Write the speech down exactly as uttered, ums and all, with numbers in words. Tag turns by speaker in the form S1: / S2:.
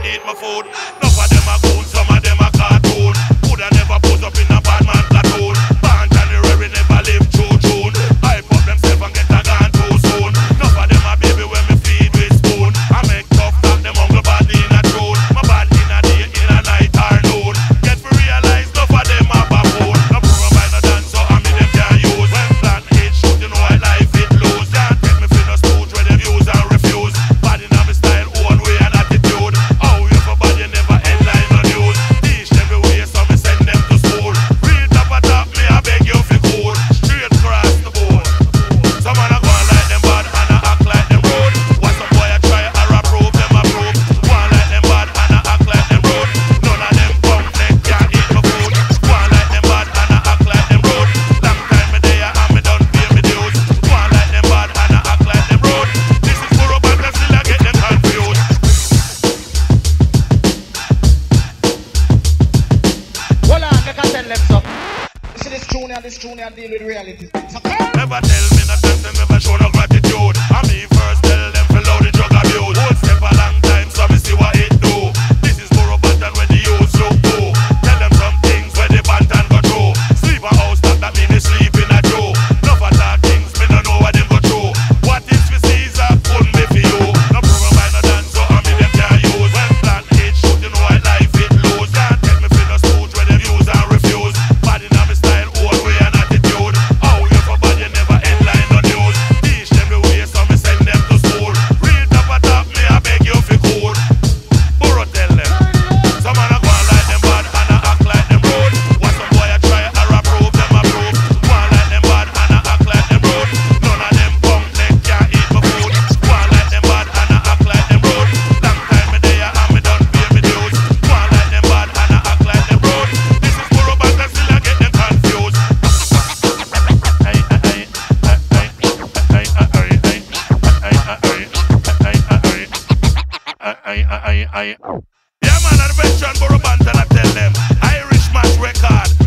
S1: eat my food. Enough of them a goon, some of them a cartoon. Coulda never pose up in a bad man platoon. Born January, never live through June. Hype up themself and get a gun too soon. Enough of them a baby when me feed with spoon. I make tough talk, them uncle bad in a tune. My bad in a day, in a night or noon. Get to realize enough of them a baboon. No program by no dance, so I me them can't use. When plan hit shoot, you know I life it lose. Can't take me for no stooge where them use and refuse. Bad in a me style, own way and attitude. How you for bad, you never headline no news. Teach them the way, so me send them to school. Real top a top, me I beg you fi cool. Straight across the board. Some man a go on like them bad and a act like them rude. What some boy a try or approve, them approve. Go on like them bad and a act like them rude. None of them punk neck can't eat my food. Go on like them bad and a act like them rude. Long time me there and me done pay me dues. Go on like them bad and a act like them rude. This is for a bad and still I get them confused.
S2: Hold on, make I tell them so. You see this tune and this tune and deal with reality. So come.
S1: Never tell me no thanks, them never show no gratitude. I me first tell them for loud the drug abuse. Whole step a long time, so me see what it do. This is more about than when the youth look go. Tell them some things where the bantan go through. Sleep a house, that that mean they sleep in a Joe. Enough of talk things, me no know what them go through. What is for Caesar, couldn't be for you. No program by no dance, so I me them can't use. When plan hit shoot, you know I life it lose. Can't take me for no stooge where them use and refuse. Bad in a me style, own way and attitude. How you for bad, you never headline no news. Teach them the way, so me send them to school. Real top a top, me I beg you fi cool. Burro tell them. Some man a go on like them bad and a act like them rude. What some boy a try or approve, them approve. Go on like them bad and a act like them rude. None of them punk neck can't eat my food. Go on like them bad and a act like them rude. Long time me there and me done pay me dues. Go on like them bad and a act like them rude. This is Burro bad and still I get them confused. Ay, ay, ay, ay, ay, ay, ay, ay, ay, ay, ay, ay. Yeah man, adventure and Burro band and I tell them Irish Match Record.